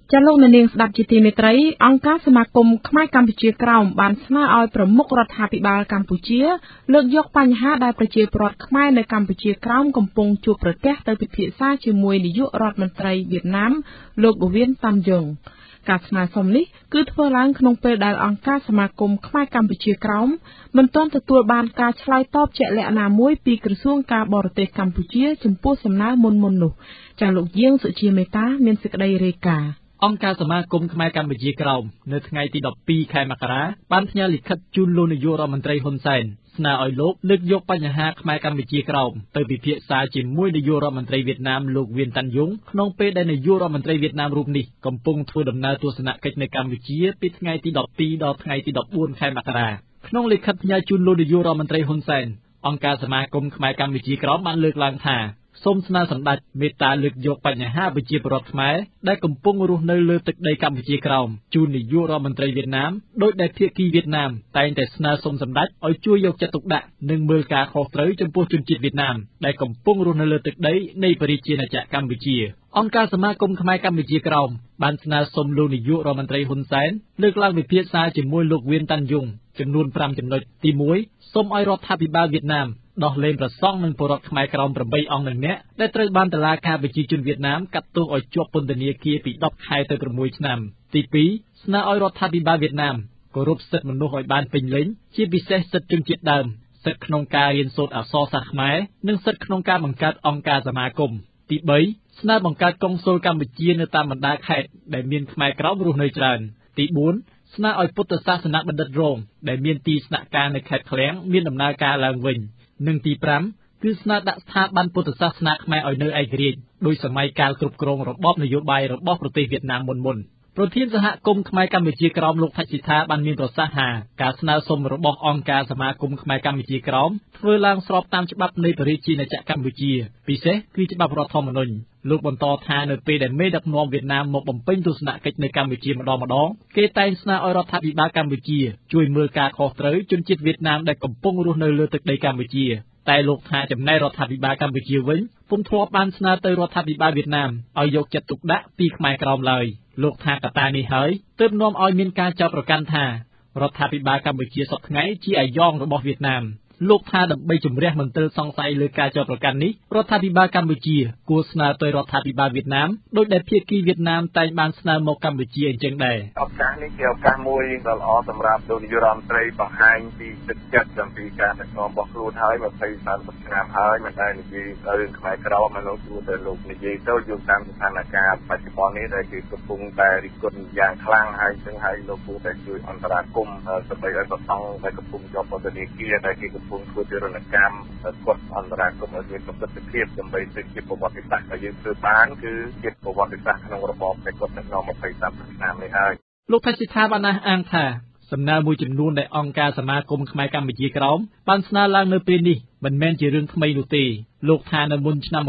ចាលោកនាងស្ដាប់ជាទីមេត្រីអង្គការសមាគមខ្មែរកម្ពុជាក្រោមបានស្នើឲ្យប្រមុខរដ្ឋាភិបាលកម្ពុជាលើកយកបញ្ហាដែលប្រជាពលរដ្ឋខ្មែរនៅកម្ពុជាក្រោមកំពុងជួបប្រទះទៅពិភាក្សាជាមួយនាយករដ្ឋមន្ត្រីវៀតណាមលោកវៀនតាន់យុងការស្នើសុំនេះគឺធ្វើឡើងក្នុងពេលដែលអង្គការសមាគមខ្មែរកម្ពុជាក្រោមមិនទាន់ទទួលបានការឆ្លើយតបជាក់លាក់ណាមួយពីក្រសួងការបរទេសកម្ពុជាចំពោះសំណើមុននោះចាលោកយាងសុជាមេតាមានសេចក្តីរាយការណ៍អង្គការសមាគមខ្មែរកម្ពុជាក្រោមនៅថ្ងៃទី12ខែមករាបានផ្ញើលិខិតជូនលោកនាយករដ្ឋមន្ត្រីហ៊ុនសែនស្នើឲ្យលោកលើកយកបញ្ហាខ្មែរកម្ពុជាក្រោមទៅពិភាក្សាជាមួយនាយករដ្ឋមន្ត្រីវៀតណាមលោកវៀនតាន់យុងក្នុងពេលដែលនាយករដ្ឋមន្ត្រីវៀតណាមរូបនេះកំពុងធ្វើដំណើរទស្សនកិច្ចនៅកម្ពុជាពីថ្ងៃទី12ដល់ថ្ងៃទី14ខែមករាក្នុងលិខិតផ្ញើជូនលោកនាយករដ្ឋមន្ត្រីហ៊ុនសែនអង្គការសមាគមខ្មែរកម្ពុជាក្រោមបានលើកឡើងថាសូមស្នើសម្ដេចមេត្តាលើកយកបញ្ហាប្រជាពលរដ្ឋខ្មែរដែលកំពុងរស់នៅលើទឹកដីកម្ពុជាក្រោមជូននាយករដ្ឋមន្ត្រីវៀតណាមដោយដែលភាគីវៀតណាមតែងតែស្នើសុំសម្ដេចឲ្យជួយយកចិត្តទុកដាក់និងមើលការខុសត្រូវចំពោះជនជាតិវៀតណាមដែលកំពុងរស់នៅលើទឹកដីនៃប្រជាណាចក្រកម្ពុជាអង្គការសមាគមខ្មែរកម្ពុជាក្រោមបានស្នើសុំលោកនាយករដ្ឋមន្ត្រីហ៊ុនសែនលើកឡើងវិភាសាជាមួយលោកវៀនតាន់យុងចំនួន5ចំណុចទី1សូមឲ្យរដ្ឋាភិបាលវៀតណាមដោះលែងប្រសង់និងពលរដ្ឋខ្មែរក្រោម8អង្គនឹងអ្នកដែលត្រូវបានតុលាការប្រជាជនវៀតណាមកាត់ទោសឲ្យជាប់ពន្ធនាគារពី10ខែទៅ6ឆ្នាំទី2ស្នើឲ្យរដ្ឋាភិបាលវៀតណាមគោរពសិទ្ធិមនុស្សឲ្យបានពេញលេញជាពិសេសសិទ្ធិជនជាតិដើមសិទ្ធិក្នុងការរៀនសូត្រអក្សរសាស្ត្រខ្មែរនិងសិទ្ធិក្នុងការបង្កើតអង្គការសមាគមទី3ស្នើបង្កើតកុងស៊ុលកម្ពុជានៅតាមបណ្ដាខេត្តដែលមានខ្មែរក្រោមរស់នៅច្រើនទី4ស្នើឲ្យពុទ្ធសាសនបណ្ឌិតរងដែលមានទីស្នាក់ការនៅខេត្តឃ្លាំងមានដំណើរការឡើងវិញនិងទី5គឺស្នើដាក់ស្ថាប័នពុទ្ធសាសនាខ្មែរឲ្យនៅឯករាជ្យដោយសម័យកាលគ្រប់គ្រងរបបនយោបាយរបស់ប្រទេសវៀតណាមមុនប្រធានសហគមន៍ខ្មែរកម្ពុជាក្រោមលោកថាច់ស៊ីថាបានមានប្រសាសន៍ថាការស្នើសុំរបស់អង្គការសមាគមខ្មែរកម្ពុជាក្រោមធ្វើឡើងស្របតាមច្បាប់នៃប្រជាណាចក្រកម្ពុជាពិសេសគឺច្បាប់រដ្ឋធម្មនុញ្ញលោកបន្តថានៅពេលដែលមេដឹកនាំវៀតណាមមកបំពេញទស្សនកិច្ចនៅកម្ពុជាម្ដងគេតែងស្នើឲ្យរដ្ឋាភិបាលកម្ពុជាជួយមើលការខុសត្រូវជនជាតិវៀតណាមដែលកំពុងរស់នៅលើទឹកដីកម្ពុជាតែលោកថាចំណែករដ្ឋាភិបាលកម្ពុជាវិញពុំធ្លាប់បានស្នើទៅរដ្ឋាភិបាលវៀតណាមឲ្យយកចិត្តទុកដាក់ពីខ្មែរក្រោមឡើយលោកថាកត្តានេះហើយទើបនាំឲ្យមានការចោទប្រកាន់ថារដ្ឋាភិបាលកម្ពុជាសពថ្ងៃជាអាយ៉ងរបស់វៀតណាមលោកថាដើម្បីជំរះមន្ទិលសង្ស័យលើការចោទប្រកាន់នេះរដ្ឋាភិបាលកម្ពុជាគួរស្នើទៅរដ្ឋាភិបាលវៀតណាមដោយដែលភាគីវៀតណាមតែងបានស្នើមកកម្ពុជាអញ្ចឹងដែរឱកាសនេះជាឱកាសមួយដ៏ល្អសម្រាប់លោកនាយករដ្ឋមន្ត្រីបង្ហាញពីទឹកចិត្តអំពីការដឹកនាំរបស់ខ្លួនហើយ20-30ឆ្នាំហើយមិនដែលនិយាយទៅរឿងខ្មែរក្រោមមកលោកទៅលោកនិយាយទៅយកតាមស្ថានភាពបច្ចុប្បន្ននេះដែលគេកំពុងតែរិះគន់យ៉ាងខ្លាំងហើយចឹងហើយលោកគួរតែជួយអន្តរាគមន៍ដើម្បីឲ្យប្រសង់ដែលកំពុងជាប់ពន្ធនាគារដែលគេកំពុងធ្វើទរណកម្មគាត់អន្តរាគមន៍ឲ្យមានប្រសិទ្ធភាពដើម្បីទៅជាប្រវត្តិសាស្ត្រដែលយើងធ្វើបានគឺជាប្រវត្តិសាស្ត្រក្នុងរបបតែគាត់ដឹកនាំ20-30ឆ្នាំនេះហើយលោកថាស៊ីថាបានអះអាងថាសំណើមួយចំនួនដែលអង្គការសមាគមខ្មែរកម្ពុជាក្រោមបានស្នើឡើងនៅពេលនេះមិនមែនជារឿងថ្មីនោះទេលោកថានៅមុនឆ្នាំ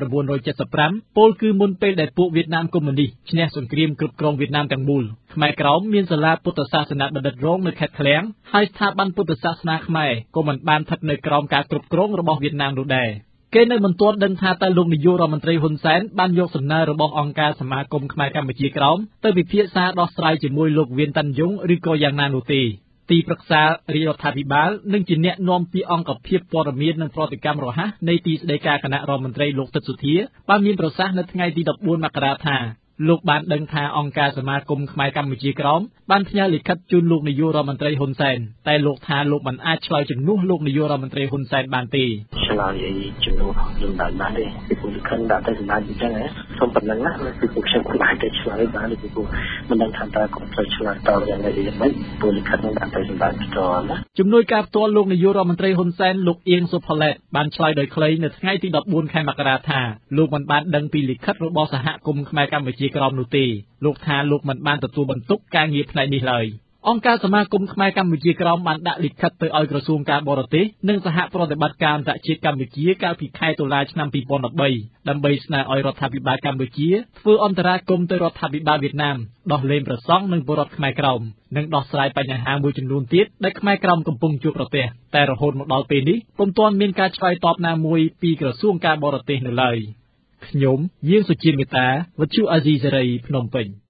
1975ពលគឺមុនពេលដែលពួកវៀតណាមកុម្មុយនីសឈ្នះសង្គ្រាមគ្រប់គ្រងវៀតណាមទាំងមូលខ្មែរក្រោមមានសាលាពុទ្ធសាសនាបណ្ឌិតរងនៅខេត្តឃ្លាំងហើយស្ថាប័នពុទ្ធសាសនាខ្មែរក៏មិនបានស្ថិតនៅក្រោមការគ្រប់គ្រងរបស់វៀតណាមនោះដែរគេនៅមិនទាន់ដឹងថាតើលោកនាយករដ្ឋមន្ត្រីហ៊ុនសែនបានយកសំណើរបស់អង្គការសមាគមខ្មែរកម្ពុជាក្រោមទៅពិភាក្សាដោះស្រាយជាមួយលោកវៀនតាន់យុងឬក៏យ៉ាងណានោះទេទីប្រឹក្សារាជរដ្ឋាភិបាលនិងជាអ្នកនាំពាក្យអង្គភាពព័ត៌មាននិងប្រតិកម្មរហ័សនៃទីស្តីការគណៈរដ្ឋមន្ត្រីលោកទឹកសុធាបានមានប្រសាសន៍នៅថ្ងៃទី14មករាថាលោកបានដឹងថាអង្គការសមាគមខ្មែរកម្ពុជាក្រោមបានផ្ញើលិខិតជូនលោកនាយករដ្ឋមន្ត្រីហ៊ុនសែនតែលោកថាលោកមិនអាចឆ្លើយជំនួសលោកនាយករដ្ឋមន្ត្រីហ៊ុនសែនបានទេឆ្លើយជំនួសលោកបានទេពីពលិខិនដាក់ទៅសម្ដេចអញ្ចឹងសូមប៉ុណ្ណឹងណាពីពួកខ្ញុំមិនអាចទៅឆ្លើយបានពីពួកមិនដឹងថាតើគាត់ត្រូវឆ្លើយតបយ៉ាងម៉េចពលិខិននឹងដាក់ទៅសម្ដេចផ្ទាល់ណាជំនួយការផ្ទាល់លោកនាយករដ្ឋមន្ត្រីហ៊ុនសែនលោកអៀងសុផាឡែតបានឆ្លើយដោយខ្លីនៅថ្ងៃទី14ខែមករាថាលោកមិនបានដឹងពីលិខិតរបស់សហគមន៍ខ្មែរកម្ពុជាក្រោមនោះទេលោកថាលោកមិនបានទទួលបន្ទុកការងារផ្នែកនេះឡើយអង្គការសមាគមខ្មែរកម្ពុជាក្រោមបានដាក់លិខិតទៅឲ្យក្រសួងការបរទេសនិងសហប្រតិបត្តិការអន្តរជាតិកម្ពុជាកាលពីខែតុលាឆ្នាំ2013ដើម្បីស្នើឲ្យរដ្ឋាភិបាលកម្ពុជាធ្វើអន្តរាគមន៍ទៅរដ្ឋាភិបាលវៀតណាមដោះលែងប្រសង់និងពលរដ្ឋខ្មែរក្រោមនិងដោះស្រាយបញ្ហាមួយចំនួនទៀតដែលខ្មែរក្រោមកំពុងជួបប្រទះតែរហូតមកដល់ពេលនេះពុំទាន់មានការឆ្លើយតបណាមួយពីក្រសួងការបរទេសនៅឡើយខ្ញុំយាងសុជាមេតាវិទ្យុអាស៊ីសេរីភ្នំពេញ